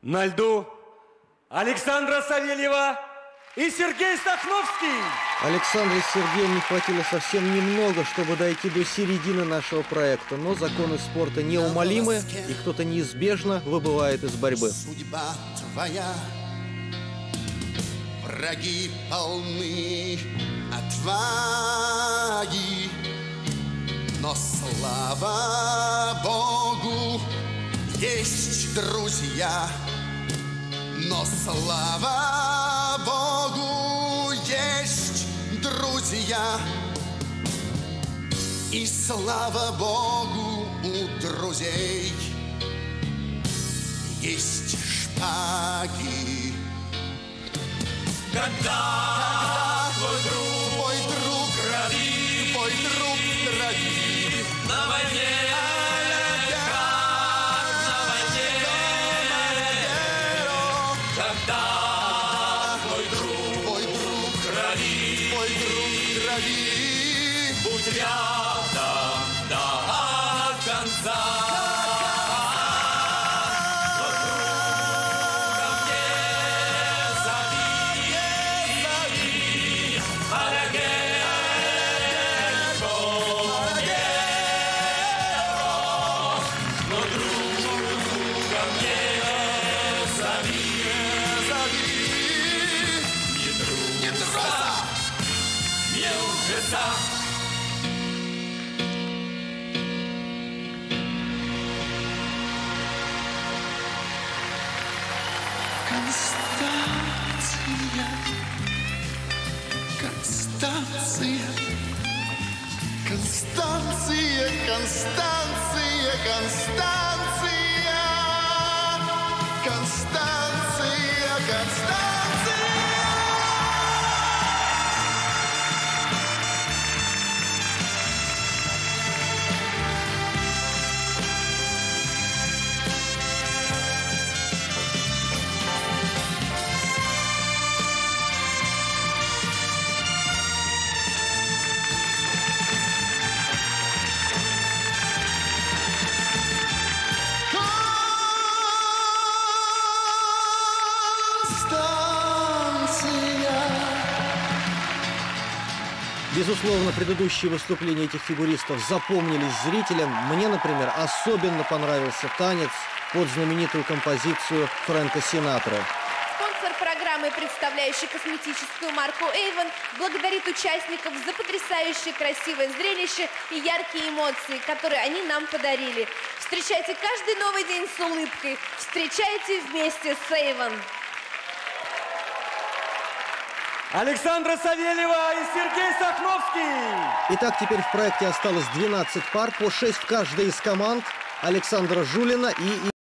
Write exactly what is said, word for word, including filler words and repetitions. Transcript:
На льду Александра Савельева и Сергей Сахновский. Александре с Сергеем не хватило совсем немного, чтобы дойти до середины нашего проекта. Но законы спорта неумолимы, и кто-то неизбежно выбывает из борьбы. Судьба твоя, враги полны отваги, но слава Богу, есть друзья. Но слава Богу, есть друзья. И слава Богу, у друзей есть шпаги. Когда твой друг, твой друг крови, твой друг крови на войне. Будь рядом до конца. Вот друга мне зови, зови, Алягерко, но друга мне зови, зови, не друга, не ужаса. Констанция, Констанция, Констанция, Констанция, Констанция, Констанция. Безусловно, предыдущие выступления этих фигуристов запомнились зрителям. Мне, например, особенно понравился танец под знаменитую композицию Фрэнка Синатра. Спонсор программы, представляющий косметическую марку Avon, благодарит участников за потрясающее красивое зрелище и яркие эмоции, которые они нам подарили. Встречайте каждый новый день с улыбкой. Встречайте вместе с Avon. Александра Савельева и Сергей Сахновский. Итак, теперь в проекте осталось двенадцать пар, по шесть в каждой из команд. Александра Жулина и